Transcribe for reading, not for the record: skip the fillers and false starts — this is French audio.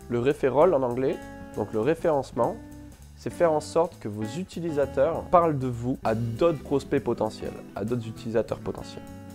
Le referral en anglais, donc le référencement, c'est faire en sorte que vos utilisateurs parlent de vous à d'autres prospects potentiels, à d'autres utilisateurs potentiels.